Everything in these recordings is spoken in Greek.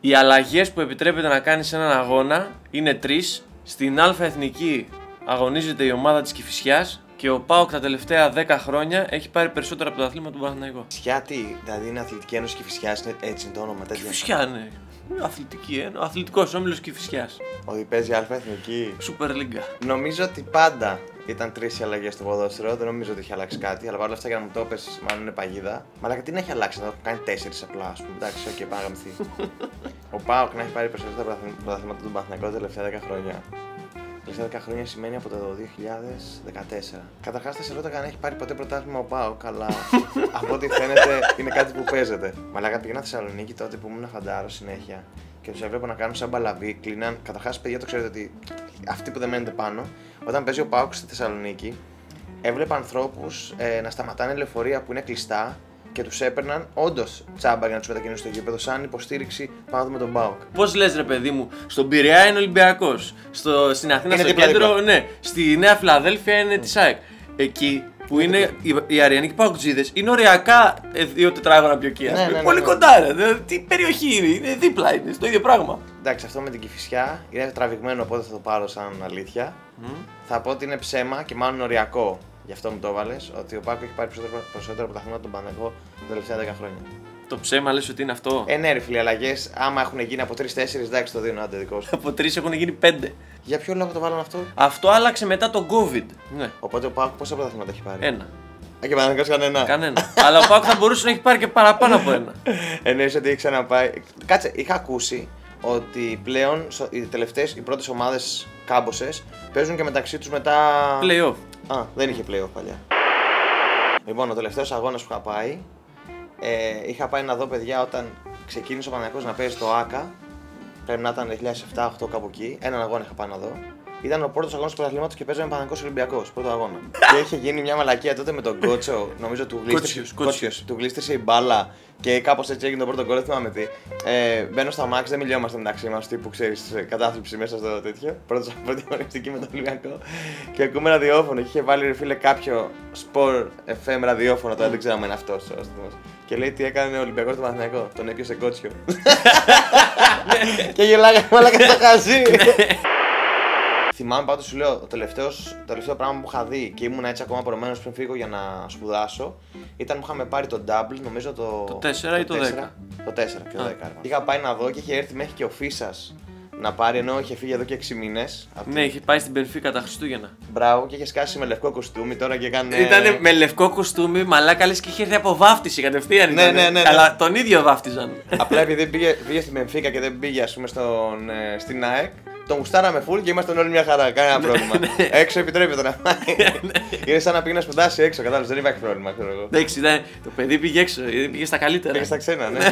Οι αλλαγές που επιτρέπεται να κάνει σε έναν αγώνα είναι 3. Στην Α' Εθνική αγωνίζεται η ομάδα της Κηφισιάς και ο ΠΑΟΚ τα τελευταία 10 χρόνια έχει πάρει περισσότερα από το αθλήμα του Παναθηναϊκού. Κηφισιά τι, δηλαδή είναι Αθλητική Ένωση Κηφισιάς, έτσι είναι το όνομα τέτοιο. Κηφισιά, ναι. Αθλητική, ο αθλητικός όμιλος Κηφισιάς. Ότι παίζει Α' Εθνική. Super League. Νομίζω ότι πάντα ήταν 3 οι αλλαγές στο ποδόσφαιρο, δεν νομίζω ότι έχει αλλάξει κάτι. Αλλά παρόλα αυτά για να μου το πες, μάλλον είναι παγίδα. Μαλάκα τι να έχει αλλάξει, θα κάνει 4 απλά, ας πούμε. Εντάξει, οκ, πάμε να γαμηθεί. Ο ΠΑΟΚ να έχει πάρει περισσότερα πρωταθλήματα του Παναθηναϊκού τα τελευταία 10 χρόνια. Τα τελευταία 10 χρόνια σημαίνει από το 2014. Καταρχάς, θα σε ρώτα αν έχει πάρει ποτέ πρωτάθλημα ο ΠΑΟΚ, αλλά από ό,τι φαίνεται είναι κάτι που παίζεται. Μαλάκα πήγαινα Θεσσαλονίκη τότε που ήμουν φαντάρο συνέχεια και του έβλεπα να κάνουν σαν μπαλαβί, κλείναν. Καταρχάς, παιδιά, το ξέρετε ότι αυτοί που δεν μένετε πάνω, όταν παίζει ο ΠΑΟΚ στη Θεσσαλονίκη, έβλεπα ανθρώπους να σταματάνε λεωφορεία που είναι κλειστά και τους έπαιρναν όντως τσάμπα για να τους μετακινήσουν στο γήπεδο, σαν υποστήριξη πάνω με τον ΠΑΟΚ. Πώς λες, ρε παιδί μου, στον Πειραιά είναι Ολυμπιακός, στην Αθήνα στο κέντρο, ναι, στη Νέα Φιλαδέλφια είναι της ΑΕΚ. Εκεί που είναι οι Αριανοί Παοκτζίδες είναι οριακά 2 τετράγωνα πιο εκεί. Πολύ κοντά, ρε. Τι περιοχή είναι, δίπλα είναι, στο ίδιο πράγμα. Εντάξει, αυτό με την Κηφισιά είναι τραβηγμένο, οπότε θα το πάρω σαν αλήθεια. Θα πω ότι είναι ψέμα και μάλλον οριακό. Γι' αυτό μου το έβαλες, ότι ο ΠΑΟΚ έχει πάρει περισσότερο πρωταθλήματα από τον Παναθηναϊκό τα τελευταία 10 χρόνια. Το ψέμα λες ότι είναι αυτό. Ναι, ρε φίλε, αλλαγές άμα έχουν γίνει από 3-4, εντάξει, το δίνω, άντε δικό σου. Από 3 έχουν γίνει 5. Για ποιο λόγο το βάλαν αυτό? Αυτό άλλαξε μετά το COVID. Ναι. Οπότε ο ΠΑΟΚ πόσα πρωταθλήματα έχει πάρει? 1. Και Παναθηναϊκός κανένα. Κανένα. Αλλά ο ΠΑΟΚ θα μπορούσε να έχει πάρει και παραπάνω από 1. Εννοείς ότι έχει ξαναπάει. Κάτσε, είχα ακούσει ότι πλέον οι πρώτες ομάδες κάμποσες παίζουν και μεταξύ τους μετά. Play-off. Α, δεν είχε play-off παλιά. Λοιπόν, ο τελευταίος αγώνας που είχα πάει να δω, παιδιά, όταν ξεκίνησε ο Παναθηναϊκός να παίζει το ΆΚΑ. Πρέπει να ήταν 2007-2008 κάπου εκεί. Έναν αγώνα είχα πάει να δω. Ήταν ο πρώτος αγώνας του πρωταθλήματος και παίζαμε Παναθηναϊκός Ολυμπιακός. Πρώτο αγώνα. Και είχε γίνει μια μαλακία τότε με τον Κότσο. Νομίζω του γλίστρισε η μπάλα και κάπως έτσι έγινε το πρώτο γκολ. Δεν θυμάμαι τι. Μπαίνω στα μάξι, δεν μιλιόμαστε μεταξύ μας. Τύπου ξέρεις, κατάθλιψη μέσα στο τέτοιο. Πρώτη αγωνιστική με τον Ολυμπιακό. Και ακούμε ραδιόφωνο. Και είχε βάλει, ρε φίλε, κάποιο Sport FM ραδιόφωνο. Τώρα δεν ξέρω αν είναι αυτό. Και λέει τι έκανε ο Ολυμπιακός του Παναθηναϊκό. Τον έπιασε Κότσιο. Και γελάγαμε μαλάκα στο χαζί. Θυμάμαι πάντως, σου λέω, το τελευταίο πράγμα που είχα δει και ήμουν έτσι ακόμα προμένος πριν φύγω για να σπουδάσω ήταν που είχαμε πάρει το double, νομίζω το 4 ή το 10. Το 4 και το 10. Είχα πάει να δω και είχε έρθει μέχρι και ο Φίσας να πάρει, ενώ είχε φύγει εδώ και 6 μήνες. Ναι, είχε πάει στην Μπενφίκα τα Χριστούγεννα. Μπράβο, και είχε σκάσει με λευκό κοστούμι τώρα και έκανε. Ήτανε με λευκό κοστούμι, μαλάκα, λες και είχε έρθει από βάφτιση κατευθείαν. Ναι. Αλλά τον ίδιο βάφτιζαν. Απλά επειδή πήγε στην Μπενφίκα και δεν πήγε, ας πούμε, στην ΑΕΚ. Τον γουστάραμε full και ήμασταν όλοι μια χαρά. Κανένα πρόβλημα. Έξω επιτρέπεται να πάει. Είναι σαν να πήγε να σπουδάσει έξω, κατάλαβε. Δεν υπάρχει πρόβλημα, ξέρω εγώ. Εντάξει, το παιδί πήγε έξω, πήγε στα καλύτερα. Πήγε στα ξένα, ναι.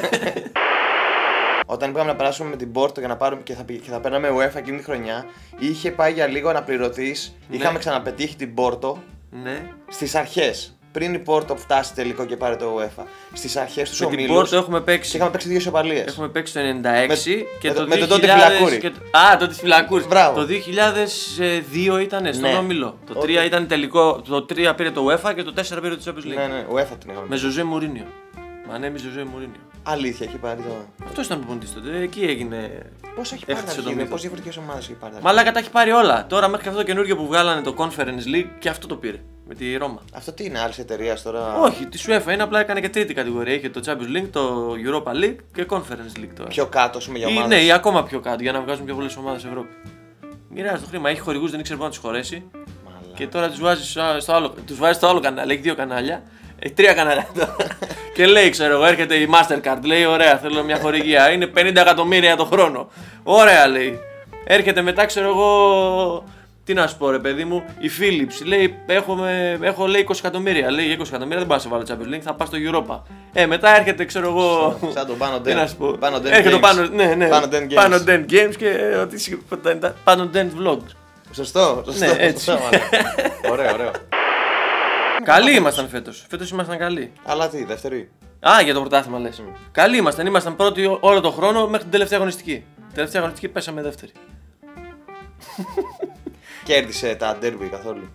Όταν πήγαμε να περάσουμε με την Πόρτο για να πάρουμε και θα παίρναμε UEFA εκείνη τη χρονιά, είχε πάει για λίγο αναπληρωτής. Είχαμε ξαναπετύχει την Πόρτο στις αρχές. Πριν η Πόρτο φτάσει τελικό και πάρει το UEFA. Στις αρχές του ομίλους. Με την Πόρτο έχουμε παίξει. Και είχαμε παίξει 2 ισοπαλίες. Έχουμε παίξει το 96 και το 2000. Με τον τότε Φυλακούρη. Τότε τη Φυλακούρη. Το 2002 ήταν στον όμιλο. Το 3 ήταν τελικό. Το 3 πήρε το UEFA και το 4 πήρε το Champions League. Ναι, UEFA την είχαμε. Με Ζωζέ Μουρίνιο. Μανέμι Ζωζέ Μουρίνιο. Αλήθεια, έχει πάρει το. Αυτό ήταν προπονητής τότε. Εκεί έγινε. Πώς έχει πάρει το. Πώς διαφορετικές ομάδες έχει πάρει. Μαλάκα τα έχει πάρει όλα. Τώρα μέχρι και αυτό το καινούργιο που βγάλανε το Conference League και αυτό το πήρε. Με τη Ρώμα. Αυτό τι είναι, άλλη εταιρεία τώρα? Όχι, τη UEFA είναι, απλά έκανε και τρίτη κατηγορία. Είχε το Champions League, το Europa League και Conference League τώρα. Πιο κάτω, α πούμε, για ομάδες. Ναι, ή ακόμα πιο κάτω για να βγάζουν πιο πολλές ομάδες Ευρώπη. Μοιράζει το χρήμα, έχει χορηγούς, δεν ήξερε πού να τους χωρέσει. Και τώρα τους βάζει στο άλλο κανάλι, έχει 2 κανάλια. Έχει 3 κανάλια τώρα. Και λέει, ξέρω εγώ, έρχεται η Mastercard, λέει: ωραία, θέλω μια χορηγία. Είναι 50 εκατομμύρια το χρόνο. Ωραία, λέει. Έρχεται μετά, ξέρω εγώ. Τι να σου πω, ρε παιδί μου, η Philips λέει: έχω λέει 20 εκατομμύρια. Λέει: 20 εκατομμύρια δεν πάω να σε βάλω Champions League, θα πάω στο Europa. Μετά έρχεται, ξέρω εγώ. Σαν τον Πάνω τι να σου πω. Έρχεται το Πάνω Dent Games και. Πάνω Dent Vlogs. Σωστό. Ναι, έτσι. Ωραίο. Καλοί ήμασταν φέτος. Φέτος ήμασταν καλοί. Αλλά τι, δεύτερη. Για το πρωτάθλημα λες. Καλοί ήμασταν. Ήμασταν πρώτοι όλο τον χρόνο μέχρι την τελευταία αγωνιστική. Τελευταία αγωνιστική πέσαμε δεύτερη. Κέρδισε τα derby καθόλου?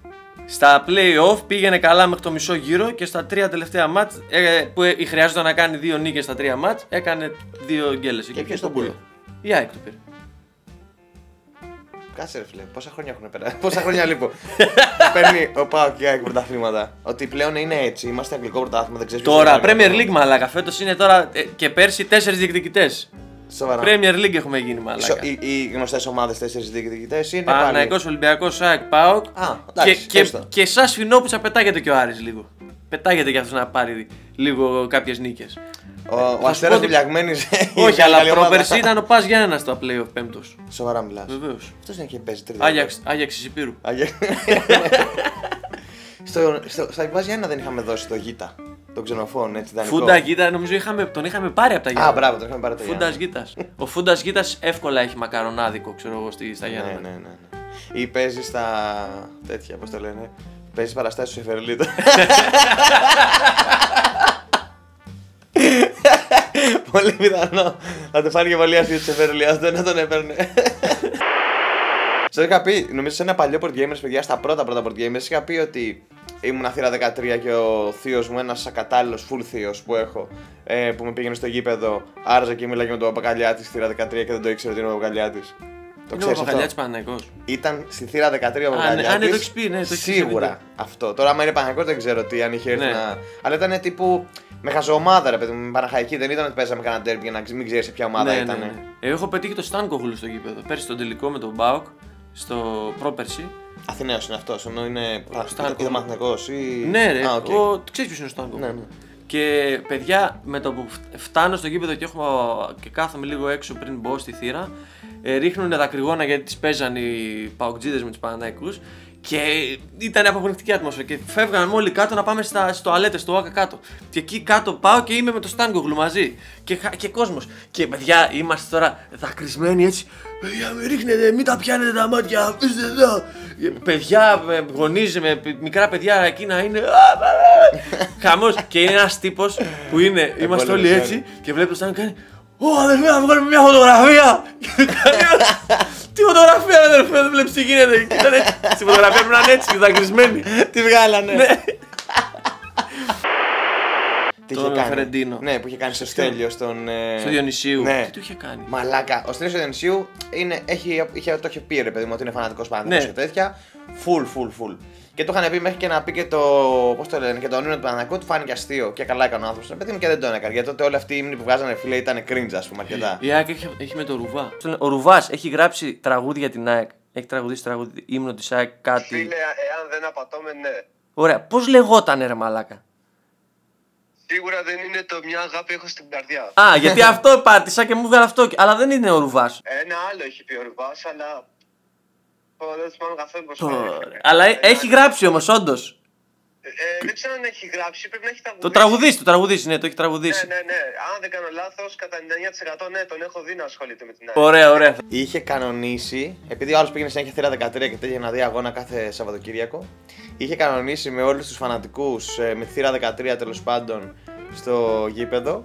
Στα play-off πήγαινε καλά μέχρι το μισό γύρο και στα 3 τελευταία μάτς που χρειάζονταν να κάνει 2 νίκες στα 3 μάτς, έκανε 2 γκέλες. Και ποιος τον πήρε? Η ΑΕΚ το πήρε. Κάτσε ρε φίλε, πόσα χρόνια έχουν περάσει. Πόσα χρόνια λοιπόν. Παίρνει ο ΠΑΟΚ και η ΑΕΚ πρωταθλήματα. Ότι πλέον είναι έτσι, είμαστε αγγλικό πρωτάθλημα, δεν ξέρεις. Τώρα, Premier League μαλάκα. Φέτος είναι τώρα και πέρσι 4 διεκδικητές. Σοβαρά. Premier League έχουμε γίνει μαλάκα. Οι γνωστές ομάδες 4 διεκδικητές είναι. Παναθηναϊκός, Ολυμπιακός, ΑΕΚ, ΠΑΟΚ. Και σαν Σφινόπουλα πετάγεται και ο Άρης λίγο. Πετάγεται κι αυτός να πάρει λίγο κάποιες νίκες. Ο Αστέρας Βιλιαγμένης. Όχι, αλλά πρόπερσι ήταν ο Πας Γιάννενα στο play-off πέμπτος. Σοβαρά μιλάς. Βεβαίως. Αυτός είναι και παίζει τρίτη. Άγιαξ Σιπήρου. Στα Πας Γιάννενα δεν είχαμε δώσει το Γίτα. Τον ξενοφόν, έτσι δανεικό. Φούντα Γίτα, νομίζω τον είχαμε πάρει από τα Γιάννενα. Α, μπράβο, τον είχαμε πάρει από τα Φούντας Γίτας. Ο Φούντας Γίτας εύκολα έχει μακαρονάδικο, ξέρω εγώ, στα Γιάννενα. Ναι. Ή παίζει στα. Τέτοια, πώς το λένε. Παίζει παραστάσεις στο Σεφερλίτο. Πολύ πιθανό. Θα το φάνηκε πολύ αστείο τη Σεφερλίτο, δεν τον έπαιρνε. Σας είχα πει, νομίζω σε ένα παλιό board gamers, παιδιά, στα πρώτα board gamers, είχα πει ότι ήμουν θύρα 13 και ο θείος μου, ένας ακατάλληλος full θείος που έχω, που με πήγαινε στο γήπεδο, άραζε και μίλαγε με τον Παπακαλιάτη στη θύρα 13 και δεν το ήξερε ότι είναι ο Παπακαλιάτης. Το ξέρεις αυτό? Ο Παπακαλιάτης Παναθηναϊκός. Ήταν στη θύρα 13 ο Παπακαλιάτης. Αν το έχεις πει, ναι, το έχεις σίγουρα αυτό. Τώρα, άμα είναι Παναθηναϊκός, δεν ξέρω τι, αν είχε έρθει να. Αλλά ήταν τύπου με χαζοομάδα, ρε παιδί μου, με Παναχαϊκή. Δεν ήταν ότι παίζαμε κανένα τέρμι για να μην ξέρει σε ποια ομάδα ήταν. Ναι. Έχω πετύχει το Στάνκογλου στο γήπεδο. Πέρσι στον τελικό με τον Μπάουκ, στο πρόπερσι. Αθηναίος είναι αυτός, ενώ είναι Παναθηναϊκός ή. Ναι, ρε. Ξέρεις ποιος είναι ο Στάνκογλου. Ναι. Και παιδιά, με το που φτάνω στο γήπεδο και κάθομαι λίγο έξω πριν μπω στη θύρα, ρίχνουν δακρυγόνα γιατί τις παίζαν οι παοκτζίδες με τους Παναθηναϊκούς και ήταν απαγορευτική ατμόσφαιρα. Και φεύγαμε όλοι κάτω να πάμε στις τουαλέτες, στο ΟΑΚΑ κάτω. Και εκεί κάτω πάω και είμαι με το Στάνκογλου μαζί. Και κόσμος. Και παιδιά, είμαστε τώρα δακρυσμένοι έτσι. Παιδιά, με ρίχνετε, μην τα πιάνετε τα μάτια, αφήστε εδώ. Παιδιά, γονείς με μικρά παιδιά εκείνα είναι. Χαμός. Και είναι ένας τύπος που είναι, είμαστε όλοι έτσι και βλέπει το Στάνκογλου κάνει. Ω, αδερφέ, να βγάλουμε μια φωτογραφία! Τι φωτογραφία, αδερφέ, δεν βλέπεις τι γίνεται. Στη φωτογραφία πρέπει να είναι έτσι, δακρυσμένοι. Τι βγάλανε. Τον Φερεντίνο. Ναι, που είχε κάνει στο Στέλιο στον. Στο Διονυσίου. Τι του είχε κάνει. Μαλάκα. Ο Στέλιος του Διονυσίου το είχε πει ρε παιδί μου ότι είναι φανατικός Παναθηναϊκός και τέτοια. Full. Και το είχαν πει μέχρι και να πει και το. Πώς το λένε, και τον ύμνο του Παναθηναϊκού του φάνηκε αστείο. Και καλά έκανε ο άνθρωπος. Παιδί μου και δεν τον έκανε. Γιατί τότε όλοι αυτοί οι ύμνοι που βγάζανε φίλε ήταν cringe, ας πούμε αρκετά. Η ΑΕΚ έχει με το Ρουβά. Ο Ρουβάς έχει γράψει τραγούδι για την ΑΕΚ. Έχει τραγουδίσει τραγούδι ύμνο της ΑΕΚ κάτι. Φίλε, εάν δεν απατώμε, ναι. Ωραία, πώς λεγότανε ρε μαλάκα. Σίγουρα δεν είναι το μια αγάπη έχω στην καρδιά. Α, γιατί αυτό πάτησα και μου βγάλε αυτό. Αλλά δεν είναι ο Ρουβάς. Ένα άλλο έχει πει ο Ρουβάς, αλλά. Δεν θυμάμαι καθόλου πώς. Αλλά έχει γράψει όμως, όντως. Δεν ξέρω αν έχει γράψει, πρέπει να έχει τραγουδίσει. Το τραγουδίσει, ναι, το έχει τραγουδίσει. Ναι. Αν δεν κάνω λάθος, κατά 99% ναι, τον έχω δει να ασχολείται με την ΑΕΚ. Ωραία. Είχε κανονίσει, επειδή ο άλλος πήγαινε συνέχεια θύρα 13 και τέτοια να δει αγώνα κάθε Σαββατοκύριακο, είχε κανονίσει με όλους τους φανατικούς, με τη θύρα 13 τέλος πάντων, στο γήπεδο,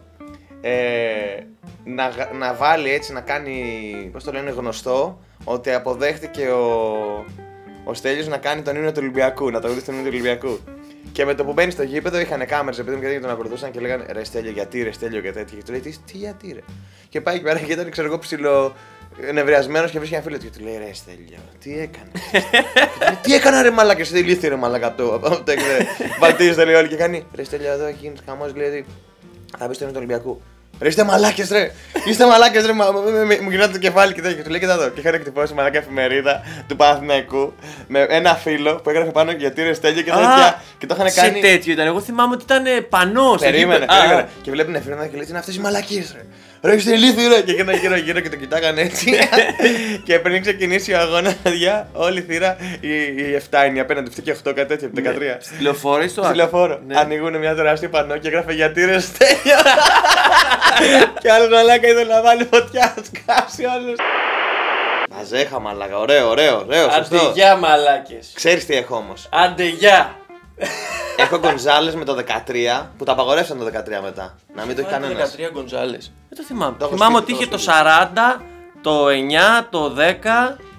να βάλει έτσι, να κάνει, πώς το λένε, γνωστό, ότι αποδέχτηκε ο Στέλιος να κάνει τον ύμνο του Ολυμπιακού, να τραγουδίσει τον ύμνο του Ολυμπιακού. Και με το που μπαίνει στο γήπεδο είχαν κάμερες επειδή μου και τον ακολουθούσαν και λέγανε ρε Στέλιο, γιατί ρε Στέλιο και τέτοια. Και του λέει τι γιατί ρε. Και πάει εκεί πέρα και ήταν ξέρω εγώ ψηλό νευριασμένος και βρίσκει ένα φίλο του και του λέει ρε Στέλιο, τι έκανε. Τι έκανα ρε μαλάκα, σε ηλίθιο ρε μαλάκα από το βαλτίζεται λέει όλοι και κάνει ρε Στέλιο εδώ έχει γίνει χαμός λέει ότι θα μπει στο ύμνο του Ολυμπιακού. Ρε είστε μαλάκες ρε! Είστε μαλάκες ρε! Μου γυρνάτε το κεφάλι και τέτοια. Και του λέει και εδώ. Και είχαν εκτυπώσει μαλάκα εφημερίδα του Παναθηναϊκού με ένα φίλο που έγραφε πάνω γιατί ρε Στέλιο και τέτοια. Και το είχαν κάνει. Σε τέτοιο ήταν. Εγώ θυμάμαι ότι ήταν πανό. Περίμενε. Και βλέπουν εφημερίδα και λέει τι είναι αυτές οι μαλακίες ρε! Ρε είστε ηλίθιοι ρε! Και γίνανε γύρω και το κοιτάγανε έτσι. Και πριν ξεκινήσει ο αγώνα, παιδιά, όλη η θύρα, η 7 είναι απέναντι αυτή και 8 κάτι τέτοιο από 13. Στη λεωφόρο ή στο άλλο. Στη λεωφόρο. Ανοίγουν μια τεράστια πανό και έγραφε γιατί ρε Στέλιο. Και άλλος μαλάκα ήθελε να βάλει φωτιά, σκάψει όλους. Μαζέχα μαλάκα, ωραίο, σωστό. Αντεγιά μαλάκες. Ξέρεις τι έχω όμως. Αντεγιά. Έχω Γκονζάλες με το 13 που τα απαγορεύσαν το 13 μετά. Να μην το έχει κανένας. Το 13 Γκονζάλες. Δεν το θυμάμαι. Θυμάμαι ότι είχε το 40, το 9, το 10.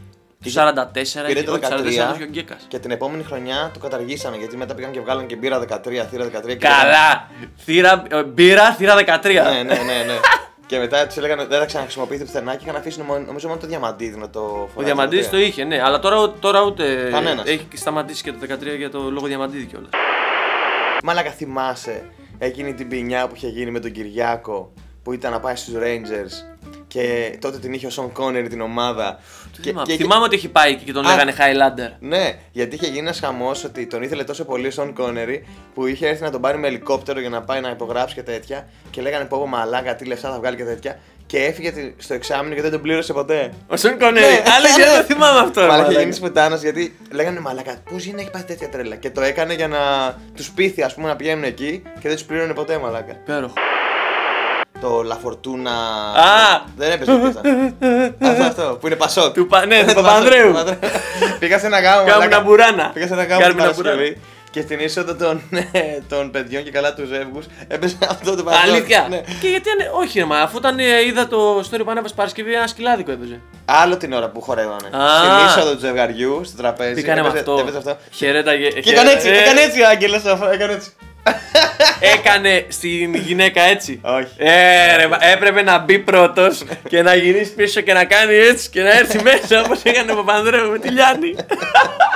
Το 44 πήρε είχε το 13 ο Γκέκας. και την επόμενη χρονιά το καταργήσανε γιατί μετά πήγαν και βγάλαν και μπύρα 13, θύρα 13. Καλά! Μπύρα, θύρα 13. Ναι. Και μετά του έλεγαν δεν θα ξαναχρησιμοποιείτε πουθενά και είχαν αφήσει νομίζω μόνο το Διαμαντίδη να το φοράει. Ο Διαμαντίδης το είχε, ναι, αλλά τώρα ούτε. Κανένας. Έχει σταματήσει και το 13 για το λόγο Διαμαντίδη κιόλας. Μαλάκα, θυμάσαι εκείνη την ποινιά που είχε γίνει με τον Κυριάκο που ήταν να πάει στους Rangers και τότε την είχε ο Σον Κόνερι την ομάδα. Θυμάμαι ότι έχει πάει και τον λέγανε Highlander. Ναι, γιατί είχε γίνει ένας χαμός ότι τον ήθελε τόσο πολύ ο Σον Κόνερι που είχε έρθει να τον πάρει με ελικόπτερο για να πάει να υπογράψει και τέτοια. Και λέγανε πω μαλάκα, τι λεφτά θα βγάλει και τέτοια. Και έφυγε στο εξάμηνο και δεν τον πλήρωσε ποτέ. Ο Σον Κόνερι. Αλήθεια, το θυμάμαι αυτό. Μαλάκα, είχε γίνει σπουτάνας γιατί λέγανε μαλάκα, πώς γίνεται να έχει πάθει τέτοια τρέλα. Και το έκανε για να τους πείθει, ας πούμε, να πηγαίνουν εκεί και δεν τους πλήρωνε ποτέ, μαλάκα. Υπέροχο. Το Λαφορτούνα. Α! Δεν έπαιζε πίσω. Αυτό που είναι Πασόκ. Ναι, του Παπανδρέου. Πήγα σε ένα γάμο. Κάμουνα μπουράνα. Πήγα σε ένα γάμο την Παρασκευή και στην είσοδο των παιδιών και καλά του ζεύγους έπαιζε αυτό το Πασόκ. Αλήθεια. Και γιατί όχι, ρε, μα αφού όταν είδα το story που ανέβασε Παρασκευή, ένα σκυλάδικο έπαιζε. Άλλο την ώρα που χορεύανε. Στην είσοδο του ζευγαριού, στο τραπέζι. Τι έκανε με αυτό. Χαιρέταγε. Και έκανε έτσι ο Άγγελος. Έκανε έτσι. Έκανε στην γυναίκα έτσι. Όχι. Ρε, έπρεπε να μπει πρώτος και να γυρίσει πίσω και να κάνει έτσι και να έρθει μέσα όπως έκανε ο Παπανδρέου με τη Λιάννη.